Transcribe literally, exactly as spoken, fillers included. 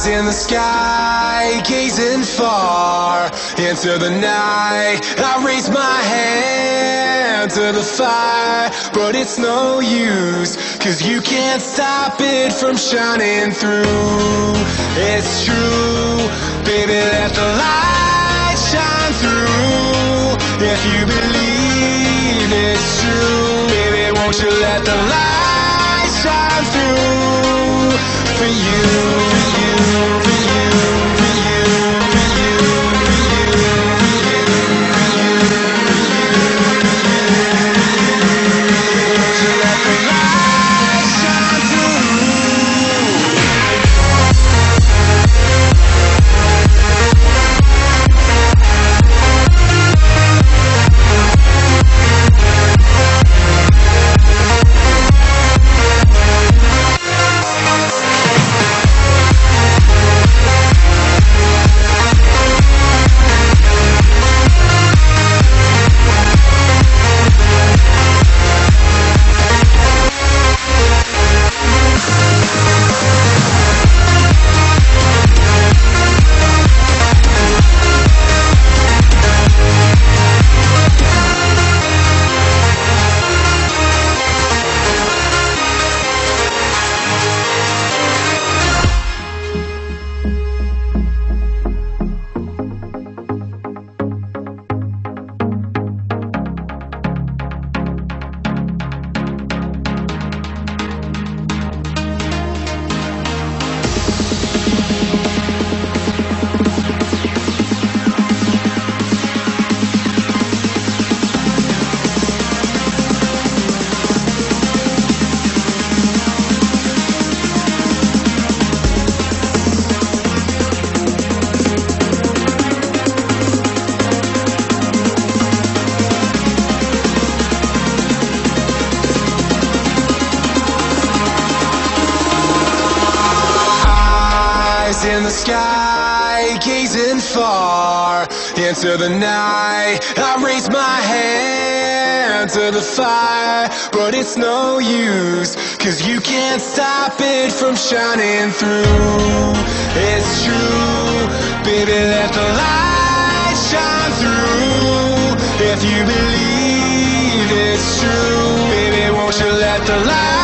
in the sky, gazing far into the night. I raise my hand to the fire, but it's no use, 'cause you can't stop it from shining through. It's true, baby, let the light shine through. If you believe it's true, baby, won't you let the light shine through for you, for you, for you, for you, for you, for you, for you, for you, won't you let the light shine through? In the sky, gazing far into the night. I raise my hand to the fire, but it's no use, 'cause you can't stop it from shining through. It's true, baby, let the light shine through. If you believe it's true, baby, won't you let the light